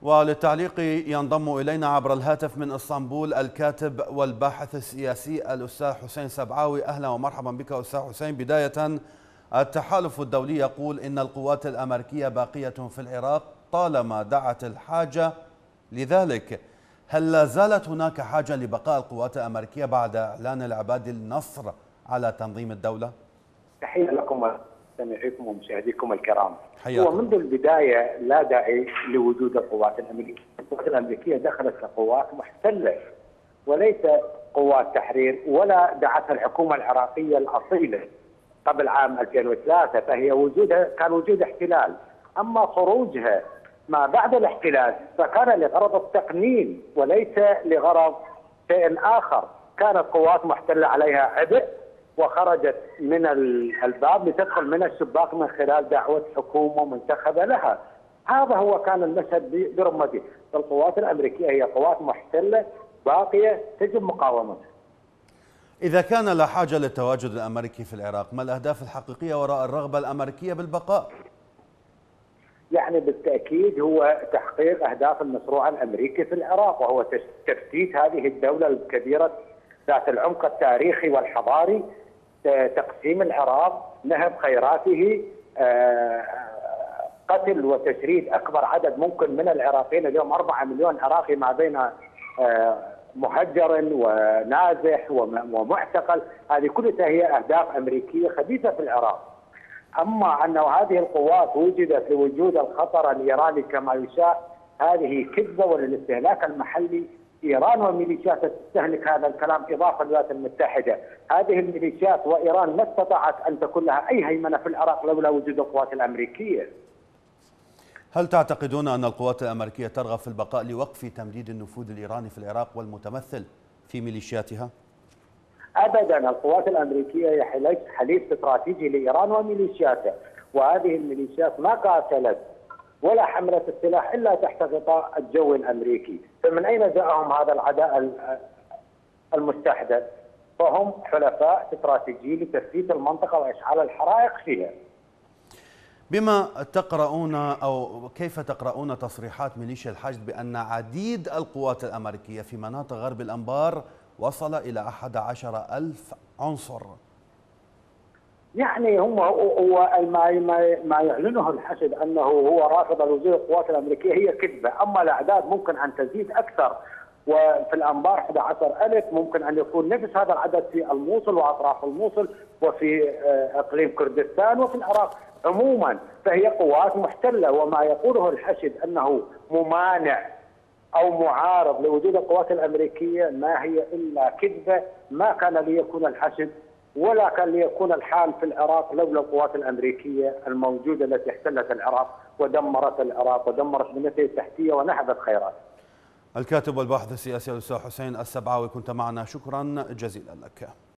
وللتعليق ينضم إلينا عبر الهاتف من اسطنبول الكاتب والباحث السياسي الأستاذ حسين سبعاوي. أهلا ومرحبا بك أستاذ حسين. بداية، التحالف الدولي يقول إن القوات الأمريكية باقية في العراق طالما دعت الحاجة لذلك. هل لا زالت هناك حاجة لبقاء القوات الأمريكية بعد إعلان العبادي النصر على تنظيم الدولة؟ تحية لكم مستمعيكم ومشاهديكم الكرام. حياكم. هو منذ البداية لا داعي لوجود القوات الأمريكية. القوات الأمريكية دخلت كقوات محتلة وليس قوات تحرير، ولا دعتها الحكومة العراقية الأصيلة قبل عام 2003، فهي وجودها كان وجود احتلال. أما خروجها ما بعد الاحتلال فكان لغرض التقنين وليس لغرض شيء آخر. كانت قوات محتلة عليها عبء وخرجت من الباب لتدخل من الشباك من خلال دعوة حكومة منتخبة لها. هذا هو كان المشهد برمته. القوات الأمريكية هي قوات محتلة باقية تجب مقاومتها. إذا كان لا حاجة للتواجد الأمريكي في العراق، ما الأهداف الحقيقية وراء الرغبة الأمريكية بالبقاء؟ يعني بالتأكيد هو تحقيق أهداف المشروع الأمريكي في العراق، وهو تفتيت هذه الدولة الكبيرة ذات العمق التاريخي والحضاري، تقسيم العراق، نهب خيراته، قتل وتشريد أكبر عدد ممكن من العراقيين. اليوم 4 مليون عراقي ما بين مهجر ونازح ومعتقل. هذه كلها هي أهداف أمريكية خبيثة في العراق. أما أن هذه القوات وجدت لوجود الخطر الإيراني كما يشاع، هذه كذبة وللاستهلاك المحلي. إيران وميليشياتها تستهلك هذا الكلام، إضافة للولايات المتحدة. هذه الميليشيات وإيران ما استطاعت أن تكون لها أي هيمنة في العراق لولا وجود القوات الأمريكية. هل تعتقدون أن القوات الأمريكية ترغب في البقاء لوقف تمديد النفوذ الإيراني في العراق والمتمثل في ميليشياتها؟ أبدا، القوات الأمريكية هي حليف استراتيجي لإيران وميليشياتها، وهذه الميليشيات ما قاتلت ولا حملت السلاح إلا تحت غطاء الجو الأمريكي. فمن أين جاءهم هذا العداء المستحدث؟ فهم حلفاء استراتيجيين لتثبيت المنطقة وإشعال الحرائق فيها. بما تقرؤون أو كيف تقرؤون تصريحات ميليشيا الحشد بأن عديد القوات الأمريكية في مناطق غرب الأنبار وصل إلى 11,000 عنصر؟ يعني هو ما يعلنه الحشد أنه هو رافض لوجود القوات الأمريكية هي كذبة. أما الأعداد ممكن أن تزيد أكثر، وفي الأنبار 11,000 ممكن أن يكون نفس هذا العدد في الموصل وأطراف الموصل وفي إقليم كردستان وفي العراق عموما. فهي قوات محتلة، وما يقوله الحشد أنه ممانع أو معارض لوجود القوات الأمريكية ما هي إلا كذبة. ما كان ليكون الحشد ولا كان ليكون الحال في العراق لولا القوات الأمريكية الموجودة التي احتلت العراق ودمرت العراق ودمرت بنيته التحتية ونهبت خيراته. الكاتب والباحث السياسي الأستاذ حسين السبعاوي، كنت معنا، شكرا جزيلا لك.